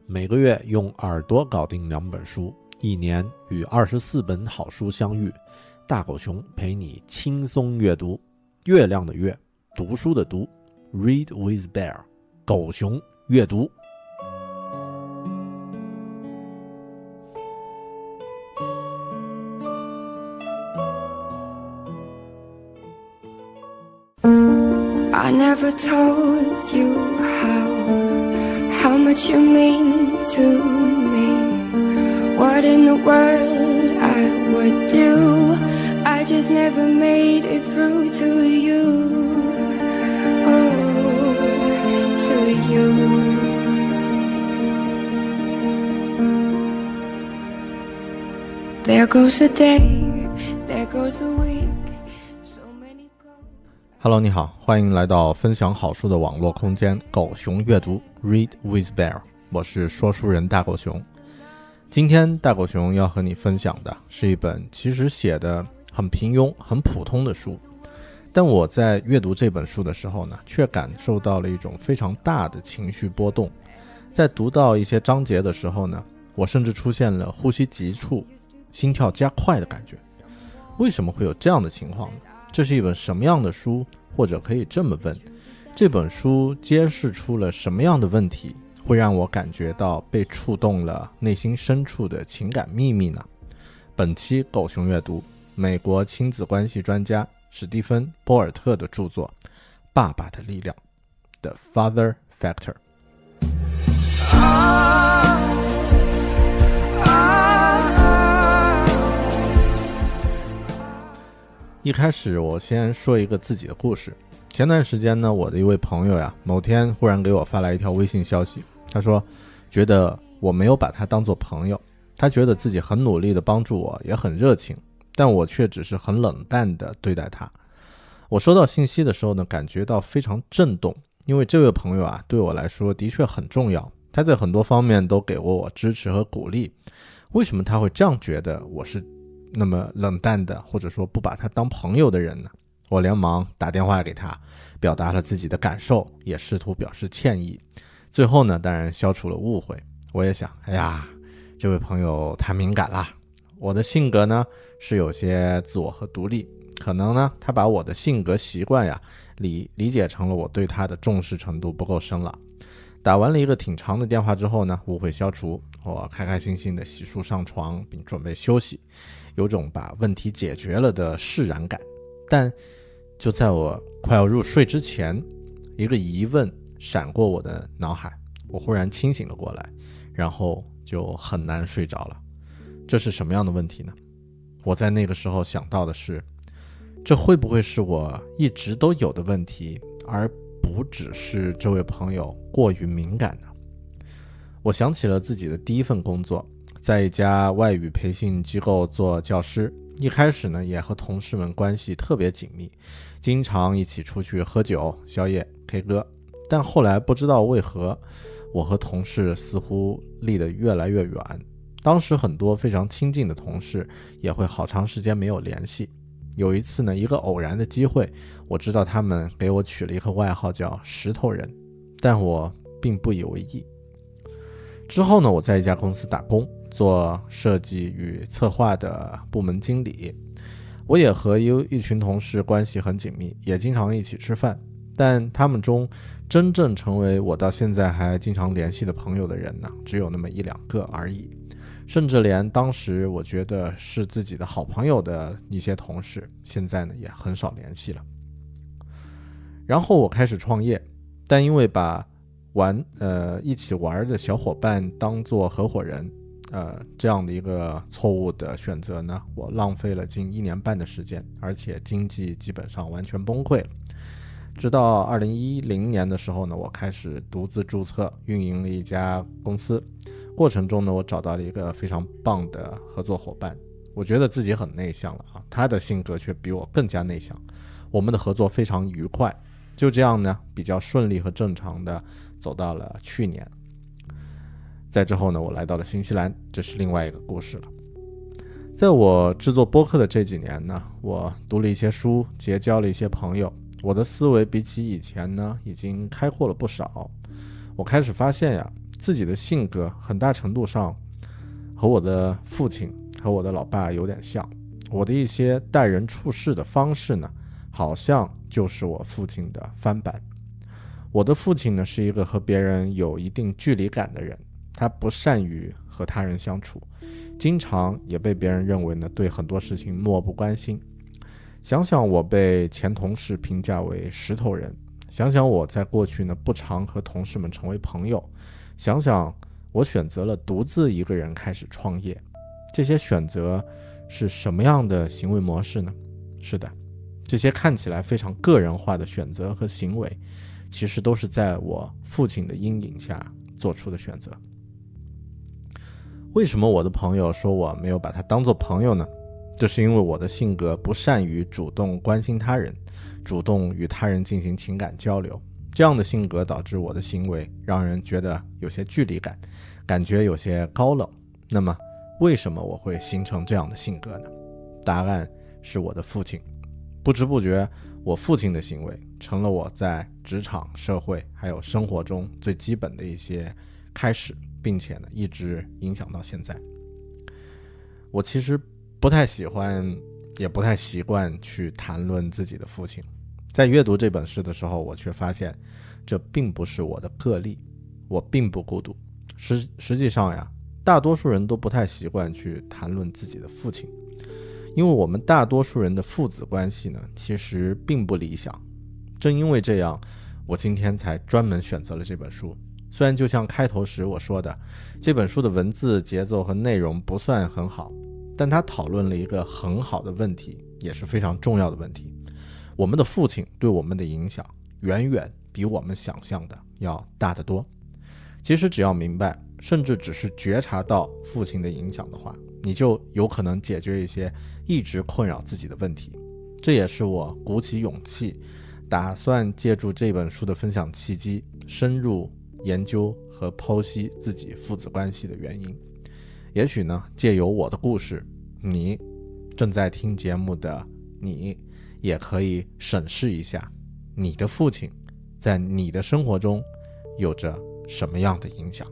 每个月用耳朵搞定2本书，一年与24本好书相遇。大狗熊陪你轻松阅读。月亮的月，读书的读 ，Read with Bear， 狗熊阅读。 I never told you how much you mean to me. What in the world I would do, I just never made it through to you. Oh, to you. There goes a day, there goes a week.Hello， 你好，欢迎来到分享好书的网络空间狗熊阅读 Read with Bear， 我是说书人大狗熊。今天大狗熊要和你分享的是一本其实写的很平庸很普通的书，但我在阅读这本书的时候呢，却感受到了一种非常大的情绪波动。在读到一些章节的时候呢，我甚至出现了呼吸急促、心跳加快的感觉。为什么会有这样的情况呢？这是一本什么样的书？或者可以这么问，这本书揭示出了什么样的问题，会让我感觉到被触动了内心深处的情感秘密呢？本期狗熊阅读，美国亲子关系专家史蒂芬·波尔特的著作《爸爸的力量》The Father Factor。一开始我先说一个自己的故事。前段时间呢，我的一位朋友呀，某天忽然给我发来一条微信消息，他说觉得我没有把他当作朋友，他觉得自己很努力的帮助我，也很热情，但我却只是很冷淡的对待他。我收到信息的时候呢，感觉到非常震动，因为这位朋友啊，对我来说的确很重要，他在很多方面都给过我支持和鼓励。为什么他会这样觉得我是那么冷淡的，或者说不把他当朋友的人呢？我连忙打电话给他，表达了自己的感受，也试图表示歉意。最后呢，当然消除了误会。我也想，哎呀，这位朋友太敏感了。我的性格呢，是有些自我和独立，可能呢，他把我的性格习惯呀，理解成了我对他的重视程度不够深了。打完了一个挺长的电话之后呢，误会消除，我开开心心的洗漱上床，并准备休息，有种把问题解决了的释然感。但就在我快要入睡之前，一个疑问闪过我的脑海，我忽然清醒了过来，然后就很难睡着了。这是什么样的问题呢？我在那个时候想到的是，这会不会是我一直都有的问题，而不只是这位朋友过于敏感呢？我想起了自己的第一份工作，在一家外语培训机构做教师。一开始呢，也和同事们关系特别紧密，经常一起出去喝酒、宵夜、K 歌。但后来不知道为何，我和同事似乎离得越来越远。当时很多非常亲近的同事也会好长时间没有联系。有一次呢，一个偶然的机会，我知道他们给我取了一个外号叫石头人，但我并不以为意。之后呢，我在一家公司打工，做设计与策划的部门经理。我也和一群同事关系很紧密，也经常一起吃饭，但他们中真正成为我到现在还经常联系的朋友的人呢，只有那么1-2个而已。甚至连当时我觉得是自己的好朋友的一些同事，现在呢也很少联系了。然后我开始创业，但因为把一起玩的小伙伴当做合伙人，这样的一个错误的选择呢，我浪费了近1年半的时间，而且经济基本上完全崩溃了。直到2010年的时候呢，我开始独自注册运营了一家公司，过程中呢，我找到了一个非常棒的合作伙伴。我觉得自己很内向了啊，他的性格却比我更加内向，我们的合作非常愉快，就这样呢，比较顺利和正常的走到了去年。在之后呢，我来到了新西兰，这是另外一个故事了。在我制作播客的这几年呢，我读了一些书，结交了一些朋友，我的思维比起以前呢，已经开阔了不少。我开始发现呀， 自己的性格很大程度上和我的父亲和我的老爸有点像，我的一些待人处事的方式呢，好像就是我父亲的翻版。我的父亲呢，是一个和别人有一定距离感的人，他不善于和他人相处，经常也被别人认为呢，对很多事情漠不关心。想想我被前同事评价为石头人，想想我在过去呢不常和同事们成为朋友，想想我选择了独自一个人开始创业，这些选择是什么样的行为模式呢？是的，这些看起来非常个人化的选择和行为，其实都是在我父亲的阴影下做出的选择。为什么我的朋友说我没有把他当作朋友呢？这是因为我的性格不善于主动关心他人，主动与他人进行情感交流，这样的性格导致我的行为让人觉得有些距离感，感觉有些高冷。那么为什么我会形成这样的性格呢？答案是我的父亲。不知不觉，我父亲的行为成了我在职场、社会还有生活中最基本的一些开始，并且呢，一直影响到现在。我其实不太喜欢，也不太习惯去谈论自己的父亲。在阅读这本诗的时候，我却发现这并不是我的个例，我并不孤独。实际上呀，大多数人都不太习惯去谈论自己的父亲，因为我们大多数人的父子关系呢，其实并不理想。正因为这样，我今天才专门选择了这本书。虽然就像开头时我说的，这本书的文字节奏和内容不算很好，但它讨论了一个很好的问题，也是非常重要的问题。我们的父亲对我们的影响远远比我们想象的要大得多。其实只要明白，甚至只是觉察到父亲的影响的话，你就有可能解决一些一直困扰自己的问题。这也是我鼓起勇气，打算借助这本书的分享契机，深入研究和剖析自己父子关系的原因。也许呢，借由我的故事，你正在听节目的你也可以审视一下你的父亲在你的生活中有着什么样的影响。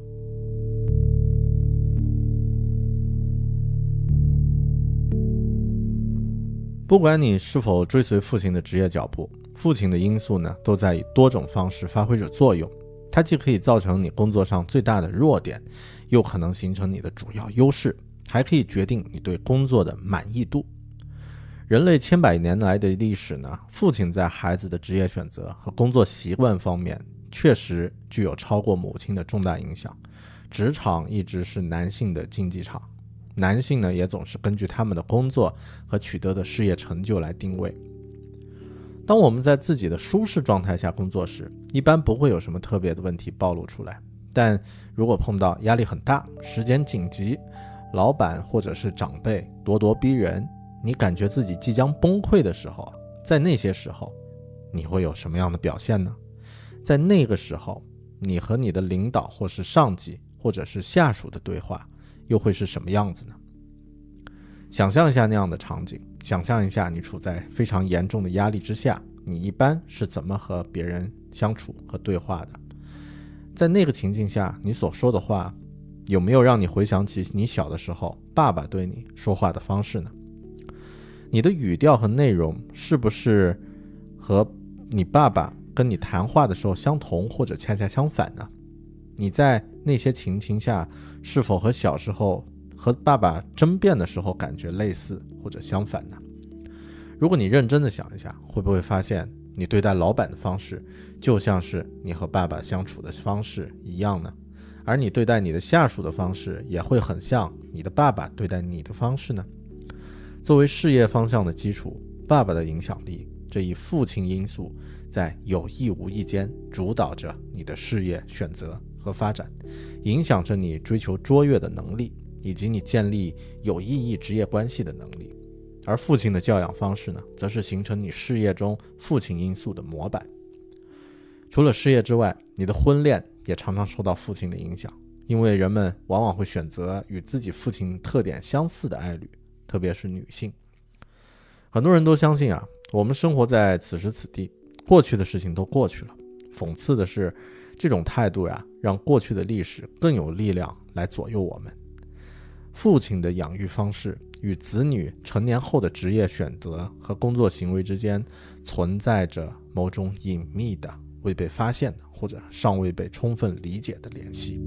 不管你是否追随父亲的职业脚步，父亲的因素呢，都在以多种方式发挥着作用。它既可以造成你工作上最大的弱点，又可能形成你的主要优势，还可以决定你对工作的满意度。人类千百年来的历史呢，父亲在孩子的职业选择和工作习惯方面确实具有超过母亲的重大影响。职场一直是男性的竞技场，男性呢也总是根据他们的工作和取得的事业成就来定位。当我们在自己的舒适状态下工作时，一般不会有什么特别的问题暴露出来。但如果碰到压力很大、时间紧急、老板或者是长辈咄咄逼人，你感觉自己即将崩溃的时候，在那些时候，你会有什么样的表现呢？在那个时候，你和你的领导或是上级或者是下属的对话又会是什么样子呢？想象一下那样的场景，想象一下你处在非常严重的压力之下，你一般是怎么和别人相处和对话的？在那个情境下，你所说的话有没有让你回想起你小的时候爸爸对你说话的方式呢？你的语调和内容是不是和你爸爸跟你谈话的时候相同，或者恰恰相反呢？你在那些情境下是否和小时候和爸爸争辩的时候感觉类似或者相反呢？如果你认真的想一下，会不会发现你对待老板的方式就像是你和爸爸相处的方式一样呢？而你对待你的下属的方式也会很像你的爸爸对待你的方式呢？作为事业方向的基础，爸爸的影响力这一父亲因素在有意无意间主导着你的事业选择和发展，影响着你追求卓越的能力，以及你建立有意义职业关系的能力。而父亲的教养方式呢，则是形成你事业中父亲因素的模板。除了事业之外，你的婚恋也常常受到父亲的影响，因为人们往往会选择与自己父亲特点相似的爱侣，特别是女性。很多人都相信我们生活在此时此地，过去的事情都过去了。讽刺的是， 这种态度呀，让过去的历史更有力量来左右我们。父亲的养育方式与子女成年后的职业选择和工作行为之间存在着某种隐秘的、未被发现的或者尚未被充分理解的联系。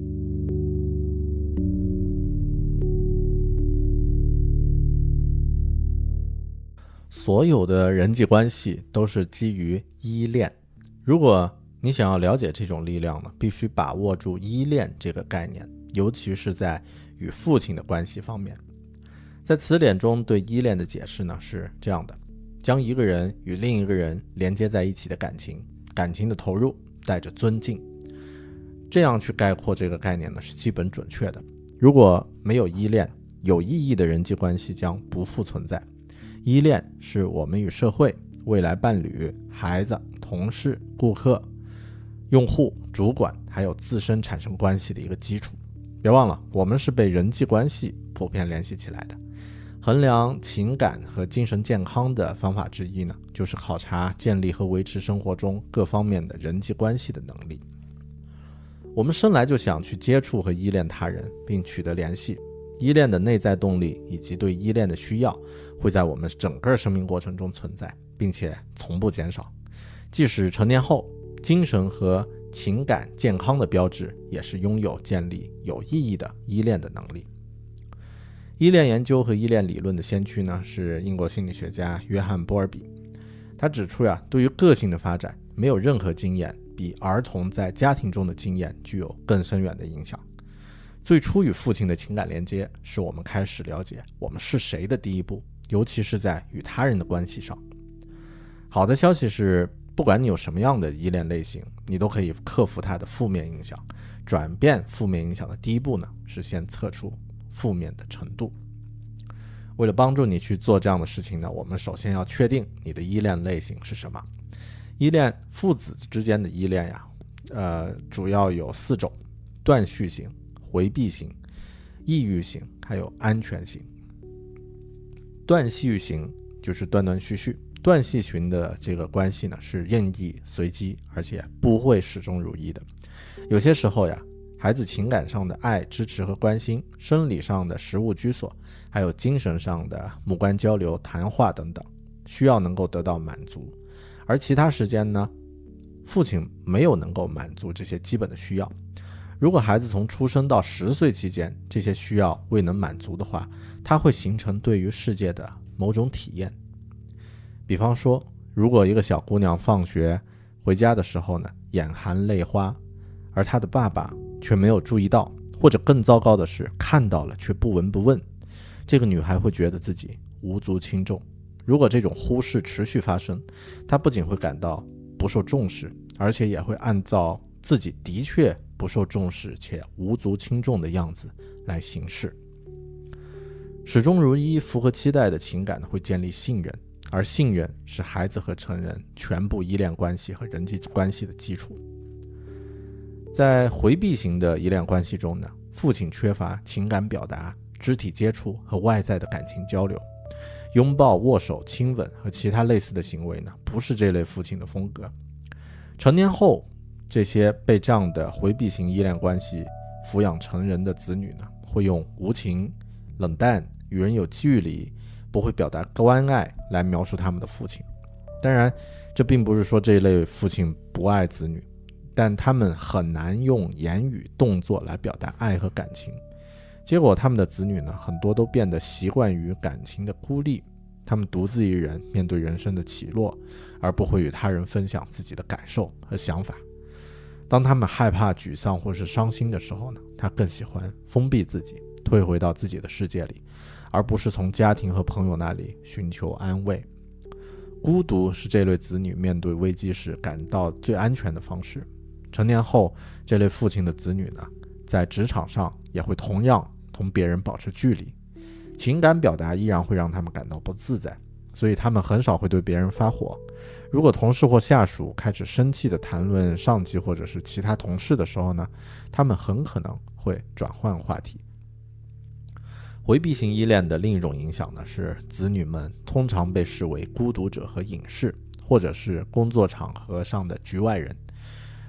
所有的人际关系都是基于依恋，如果你想要了解这种力量呢，必须把握住依恋这个概念，尤其是在与父亲的关系方面。在词典中对依恋的解释呢是这样的：将一个人与另一个人连接在一起的感情，感情的投入带着尊敬。这样去概括这个概念呢是基本准确的。如果没有依恋，有意义的人际关系将不复存在。依恋是我们与社会、未来伴侣、孩子、同事、顾客、用户、主管还有自身产生关系的一个基础。别忘了，我们是被人际关系普遍联系起来的。衡量情感和精神健康的方法之一呢，就是考察建立和维持生活中各方面的人际关系的能力。我们生来就想去接触和依恋他人，并取得联系。依恋的内在动力以及对依恋的需要会在我们整个生命过程中存在，并且从不减少。即使成年后，精神和情感健康的标志也是拥有建立有意义的依恋的能力。依恋研究和依恋理论的先驱呢，是英国心理学家约翰·波尔比。他指出呀，对于个性的发展，没有任何经验比儿童在家庭中的经验具有更深远的影响。最初与父亲的情感连接是我们开始了解我们是谁的第一步，尤其是在与他人的关系上。好的消息是，不管你有什么样的依恋类型，你都可以克服它的负面影响。转变负面影响的第一步呢，是先测出负面的程度。为了帮助你去做这样的事情呢，我们首先要确定你的依恋类型是什么。依恋，父子之间的依恋呀，主要有4种：断续型、回避型、抑郁型，还有安全型。断续型就是断断续续，断续型的这个关系呢是任意随机，而且不会始终如一的。有些时候呀，孩子情感上的爱、支持和关心，生理上的食物居所，还有精神上的目观交流、谈话等等，需要能够得到满足。而其他时间呢，父亲没有能够满足这些基本的需要。如果孩子从出生到10岁期间这些需要未能满足的话，它会形成对于世界的某种体验。比方说，如果一个小姑娘放学回家的时候呢，眼含泪花，而她的爸爸却没有注意到，或者更糟糕的是看到了却不闻不问，这个女孩会觉得自己无足轻重。如果这种忽视持续发生，她不仅会感到不受重视，而且也会按照自己的确不受重视且无足轻重的样子来行事。始终如一、符合期待的情感会建立信任，而信任是孩子和成人全部依恋关系和人际关系的基础。在回避型的依恋关系中呢，父亲缺乏情感表达、肢体接触和外在的感情交流。拥抱、握手、亲吻和其他类似的行为呢，不是这类父亲的风格。成年后，这些被这样的回避型依恋关系抚养成人的子女呢，会用无情、冷淡、与人有距离、不会表达关爱来描述他们的父亲。当然，这并不是说这一类父亲不爱子女，但他们很难用言语、动作来表达爱和感情。结果他们的子女呢，很多都变得习惯于感情的孤立，他们独自一人面对人生的起落，而不会与他人分享自己的感受和想法。当他们害怕、沮丧或是伤心的时候呢，他更喜欢封闭自己，退回到自己的世界里，而不是从家庭和朋友那里寻求安慰。孤独是这类子女面对危机时感到最安全的方式。成年后，这类父亲的子女呢，在职场上也会同样同别人保持距离，情感表达依然会让他们感到不自在，所以他们很少会对别人发火。如果同事或下属开始生气地谈论上级或者是其他同事的时候呢，他们很可能会转换话题。回避型依恋的另一种影响呢，是子女们通常被视为孤独者和隐士，或者是工作场合上的局外人。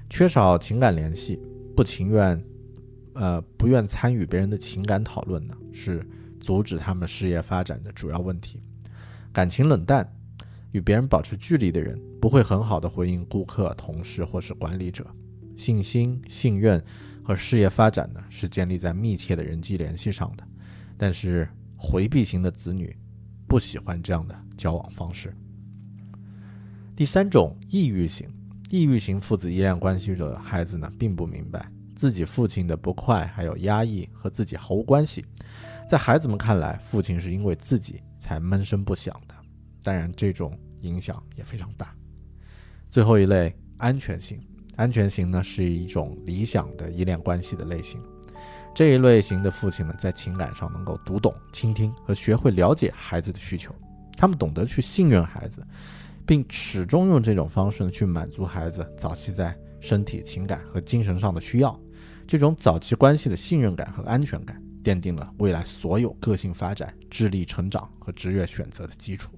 缺少情感联系，不愿参与别人的情感讨论呢，是阻止他们事业发展的主要问题。感情冷淡，与别人保持距离的人，不会很好的回应顾客、同事或是管理者。信心、信任和事业发展呢，是建立在密切的人际联系上的。但是回避型的子女不喜欢这样的交往方式。第三种，抑郁型。抑郁型父子依恋关系的孩子呢，并不明白自己父亲的不快还有压抑和自己毫无关系。在孩子们看来，父亲是因为自己才闷声不响的，当然这种影响也非常大。最后一类，安全型。安全型呢，是一种理想的依恋关系的类型。这一类型的父亲呢，在情感上能够读懂、倾听和学会了解孩子的需求，他们懂得去信任孩子，并始终用这种方式呢去满足孩子早期在身体、情感和精神上的需要。这种早期关系的信任感和安全感，奠定了未来所有个性发展、智力成长和职业选择的基础。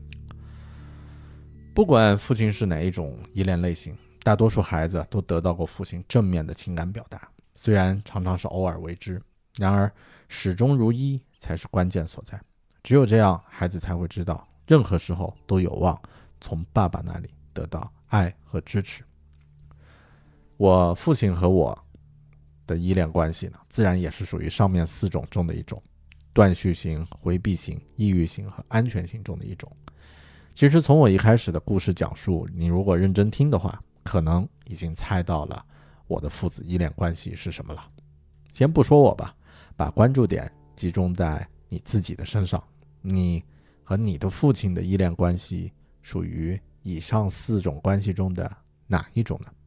不管父亲是哪一种依恋类型，大多数孩子都得到过父亲正面的情感表达，虽然常常是偶尔为之，然而始终如一才是关键所在。只有这样，孩子才会知道任何时候都有望从爸爸那里得到爱和支持。我父亲和我的依恋关系呢，自然也是属于上面4种中的一种，断续型、回避型、抑郁型和安全型中的一种。其实从我一开始的故事讲述，你如果认真听的话，可能已经猜到了我的父子依恋关系是什么了。先不说我吧，把关注点集中在你自己的身上，你和你的父亲的依恋关系属于以上4种关系中的哪一种呢？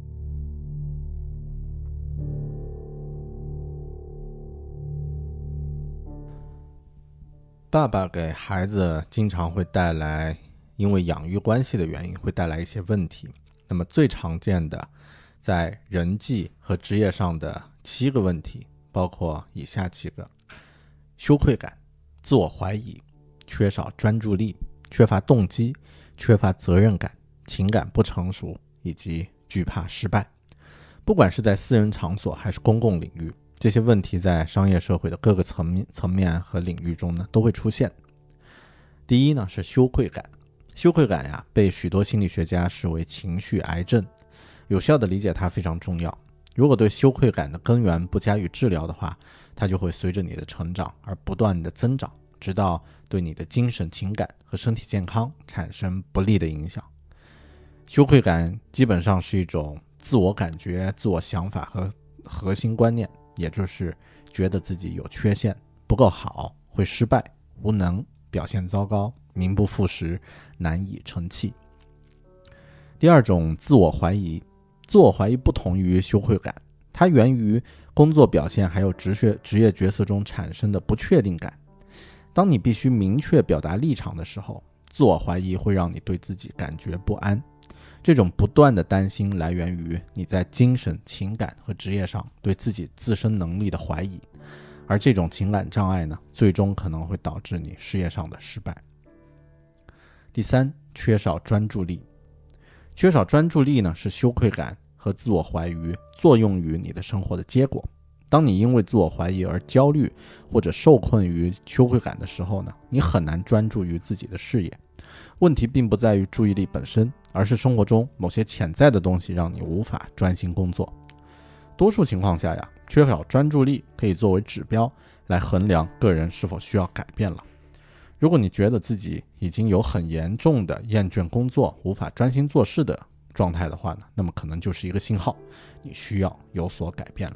爸爸给孩子经常会带来，因为养育关系的原因会带来一些问题。那么最常见的在人际和职业上的7个问题，包括以下几个：羞愧感、自我怀疑、缺少专注力、缺乏动机、缺乏责任感、情感不成熟以及惧怕失败。不管是在私人场所还是公共领域，这些问题在商业社会的各个层面和领域中呢都会出现。第一呢是羞愧感。羞愧感呀，被许多心理学家视为情绪癌症，有效的理解它非常重要。如果对羞愧感的根源不加以治疗的话，它就会随着你的成长而不断的增长，直到对你的精神、情感和身体健康产生不利的影响。羞愧感基本上是一种自我感觉、自我想法和核心观念，也就是觉得自己有缺陷、不够好、会失败、无能、表现糟糕、名不副实、难以成器。第二种，自我怀疑。自我怀疑不同于羞愧感，它源于工作表现还有职业角色中产生的不确定感。当你必须明确表达立场的时候，自我怀疑会让你对自己感觉不安。这种不断的担心来源于你在精神、情感和职业上对自己自身能力的怀疑，而这种情感障碍呢，最终可能会导致你事业上的失败。第三，缺少专注力。缺少专注力呢，是羞愧感和自我怀疑作用于你的生活的结果。当你因为自我怀疑而焦虑或者受困于羞愧感的时候呢，你很难专注于自己的事业。问题并不在于注意力本身，而是生活中某些潜在的东西让你无法专心工作。多数情况下呀，缺少专注力可以作为指标来衡量个人是否需要改变了。如果你觉得自己已经有很严重的厌倦工作、无法专心做事的状态的话呢，那么可能就是一个信号，你需要有所改变了。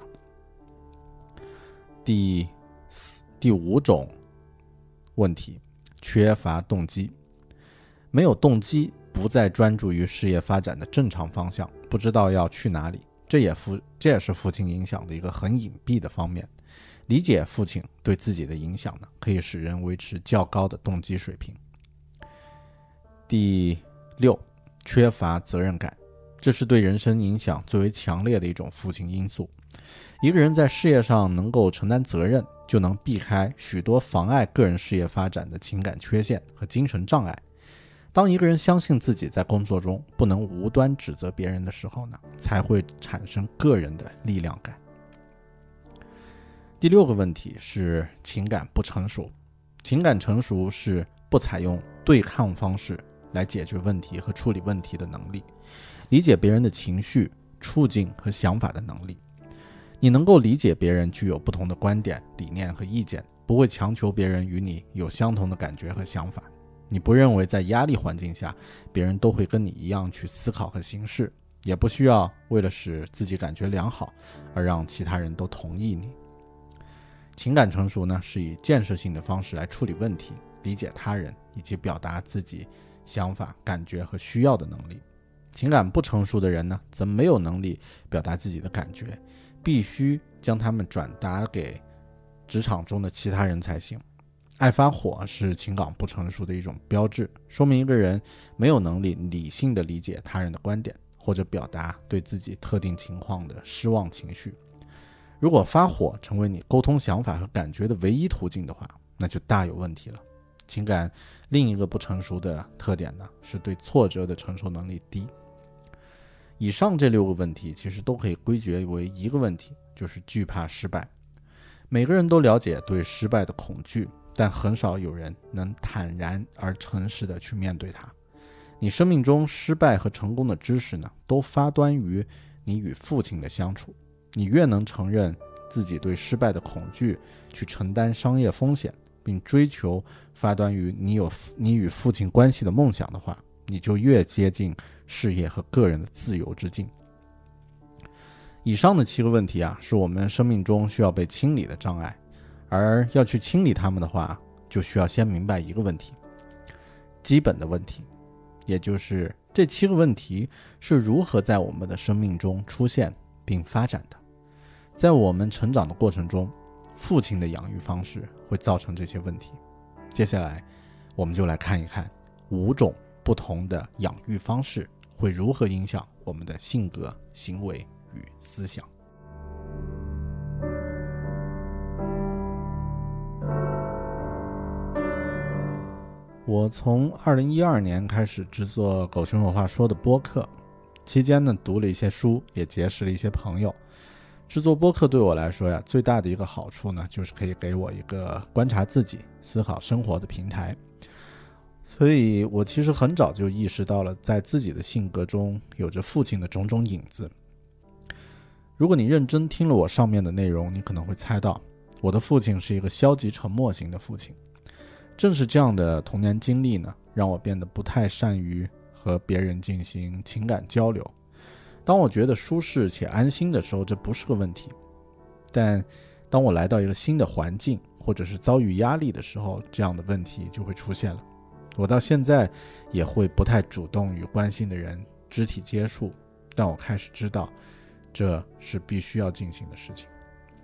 第5种问题，缺乏动机。没有动机，不再专注于事业发展的正常方向，不知道要去哪里，这也是父亲影响的一个很隐蔽的方面。理解父亲对自己的影响呢，可以使人维持较高的动机水平。第6，缺乏责任感。这是对人生影响最为强烈的一种父亲因素。一个人在事业上能够承担责任，就能避开许多妨碍个人事业发展的情感缺陷和精神障碍。 当一个人相信自己在工作中不能无端指责别人的时候呢，才会产生个人的力量感。第6个问题是情感不成熟。情感成熟是不采用对抗方式来解决问题和处理问题的能力，理解别人的情绪、处境和想法的能力。你能够理解别人具有不同的观点、理念和意见，不会强求别人与你有相同的感觉和想法。你不认为在压力环境下，别人都会跟你一样去思考和行事，也不需要为了使自己感觉良好而让其他人都同意你。情感成熟呢，是以建设性的方式来处理问题，理解他人以及表达自己想法、感觉和需要的能力。情感不成熟的人呢，则没有能力表达自己的感觉，必须将他们转达给职场中的其他人才行。爱发火是情感不成熟的一种标志，说明一个人没有能力理性地理解他人的观点，或者表达对自己特定情况的失望情绪。如果发火成为你沟通想法和感觉的唯一途径的话，那就大有问题了。情感另一个不成熟的特点呢，是对挫折的承受能力低。以上这6个问题其实都可以归结为一个问题，就是惧怕失败。每个人都了解对失败的恐惧，但很少有人能坦然而诚实地去面对它。你生命中失败和成功的知识呢，都发端于你与父亲的相处。你越能承认自己对失败的恐惧，去承担商业风险，并追求发端于你与父亲关系的梦想的话，你就越接近事业和个人的自由之境。以上的7个问题啊，是我们生命中需要被清理的障碍，而要去清理它们的话，就需要先明白一个问题，基本的问题，也就是这7个问题是如何在我们的生命中出现并发展的。在我们成长的过程中，父亲的养育方式会造成这些问题。接下来我们就来看一看5种不同的养育方式会如何影响我们的性格、行为与思想。我从2012年开始制作狗熊有话说的播客，期间呢读了一些书，也结识了一些朋友。制作播客对我来说呀，最大的一个好处呢，就是可以给我一个观察自己、思考生活的平台。所以我其实很早就意识到了，在自己的性格中有着父亲的种种影子。如果你认真听了我上面的内容，你可能会猜到，我的父亲是一个消极沉默型的父亲。正是这样的童年经历呢，让我变得不太善于和别人进行情感交流。当我觉得舒适且安心的时候，这不是个问题。但当我来到一个新的环境，或者是遭遇压力的时候，这样的问题就会出现了。我到现在也会不太主动与关心的人肢体接触，但我开始知道这是必须要进行的事情。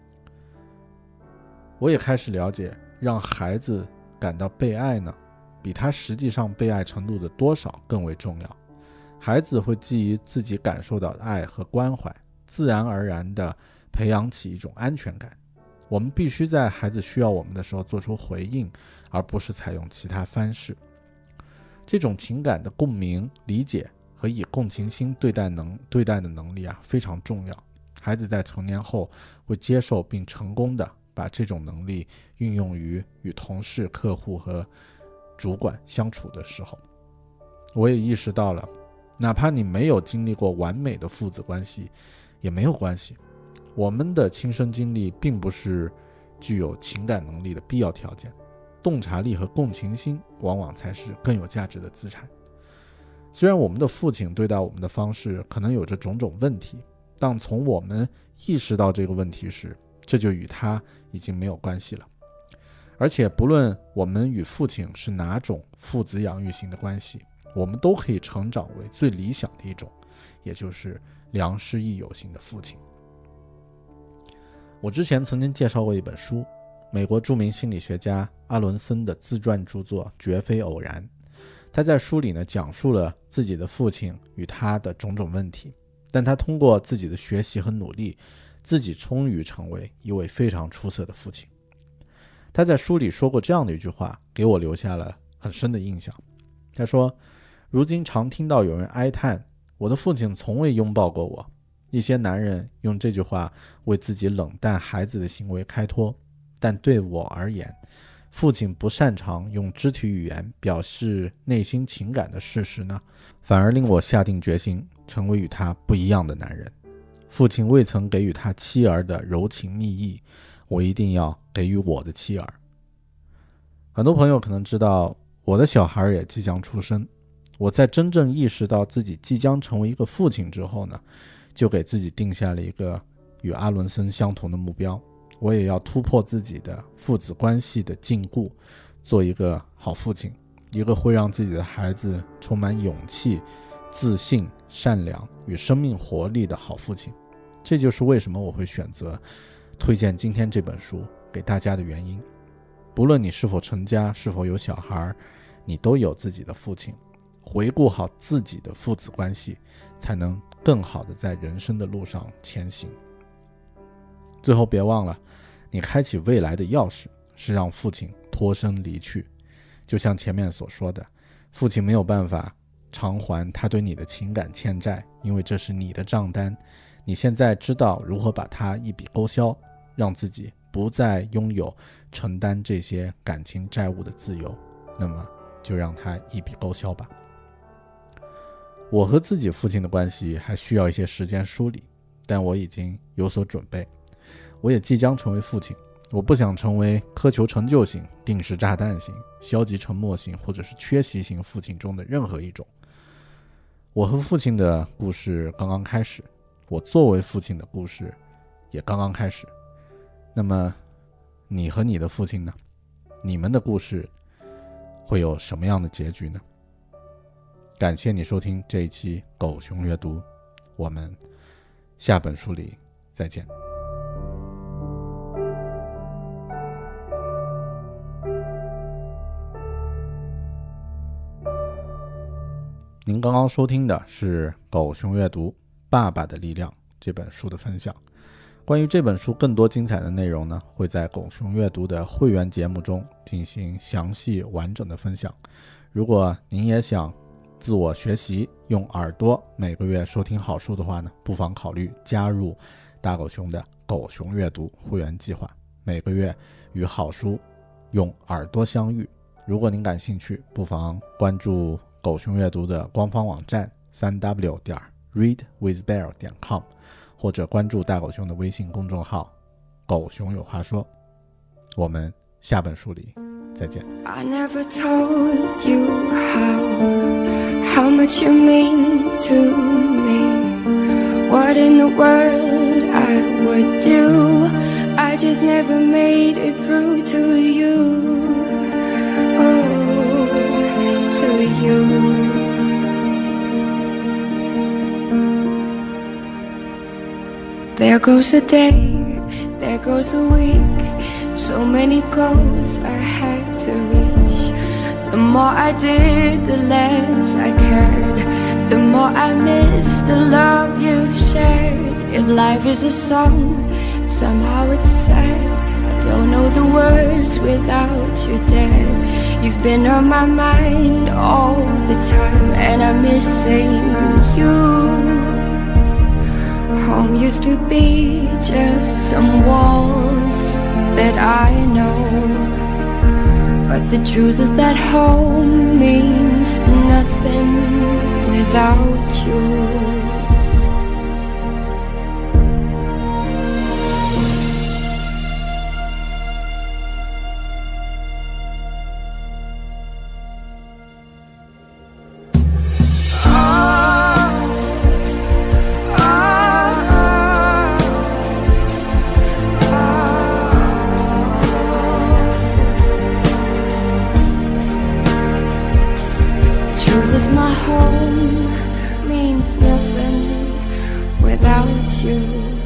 我也开始了解，让孩子感到被爱呢，比他实际上被爱程度的多少更为重要。孩子会基于自己感受到的爱和关怀，自然而然地培养起一种安全感。我们必须在孩子需要我们的时候做出回应，而不是采用其他方式。这种情感的共鸣、理解和以共情心对待的能力啊，非常重要。孩子在成年后会接受并成功地把这种能力运用于与同事、客户和主管相处的时候。我也意识到了，哪怕你没有经历过完美的父子关系也没有关系，我们的亲身经历并不是具有情感能力的必要条件，洞察力和共情心往往才是更有价值的资产。虽然我们的父亲对待我们的方式可能有着种种问题，但从我们意识到这个问题时，这就与他已经没有关系了。而且不论我们与父亲是哪种父子养育型的关系，我们都可以成长为最理想的一种，也就是良师益友型的父亲。我之前曾经介绍过一本书，美国著名心理学家阿伦森的自传著作《绝非偶然》。他在书里呢讲述了自己的父亲与他的种种问题，但他通过自己的学习和努力，自己终于成为一位非常出色的父亲。他在书里说过这样的一句话，给我留下了很深的印象。他说， 如今常听到有人哀叹，我的父亲从未拥抱过我。一些男人用这句话为自己冷淡孩子的行为开脱，但对我而言，父亲不擅长用肢体语言表示内心情感的事实呢，反而令我下定决心成为与他不一样的男人。父亲未曾给予他妻儿的柔情蜜意，我一定要给予我的妻儿。很多朋友可能知道，我的小孩也即将出生。我在真正意识到自己即将成为一个父亲之后呢，就给自己定下了一个与阿伦森相同的目标，我也要突破自己的父子关系的禁锢，做一个好父亲，一个会让自己的孩子充满勇气、自信、善良与生命活力的好父亲。这就是为什么我会选择推荐今天这本书给大家的原因。不论你是否成家，是否有小孩，你都有自己的父亲，回顾好自己的父子关系，才能更好的在人生的路上前行。最后别忘了，你开启未来的钥匙是让父亲脱身离去。就像前面所说的，父亲没有办法偿还他对你的情感欠债，因为这是你的账单。你现在知道如何把它一笔勾销，让自己不再拥有承担这些感情债务的自由，那么就让它一笔勾销吧。我和自己父亲的关系还需要一些时间梳理，但我已经有所准备。我也即将成为父亲，我不想成为苛求成就型、定时炸弹型、消极沉默型或者是缺席型父亲中的任何一种。我和父亲的故事刚刚开始，我作为父亲的故事也刚刚开始。那么你和你的父亲呢？你们的故事会有什么样的结局呢？感谢你收听这一期狗熊阅读，我们下本书里再见。您刚刚收听的是狗熊阅读《爸爸的力量》这本书的分享。关于这本书更多精彩的内容呢，会在狗熊阅读的会员节目中进行详细完整的分享。如果您也想自我学习，用耳朵每个月收听好书的话呢，不妨考虑加入大狗熊的狗熊阅读会员计划，每个月与好书用耳朵相遇。如果您感兴趣，不妨关注狗熊阅读的官方网站 3w.readwithbear.com， 或者关注大狗熊的微信公众号狗熊有话说。我们下本书里再见。 I never told you how much you mean to me, what in the world I would do, I just never made it through to you, oh, to you. There goes a day, there goes a week, so many goals I had to reach. The more I did, the less I cared, the more I missed the love you've shared. If life is a song, somehow it's sad, I don't know the words without you dead. You've been on my mind all the time, and I miss saying you. Home used to be just some walls that I know, but the truth is that home means nothing without you. My home means nothing without you.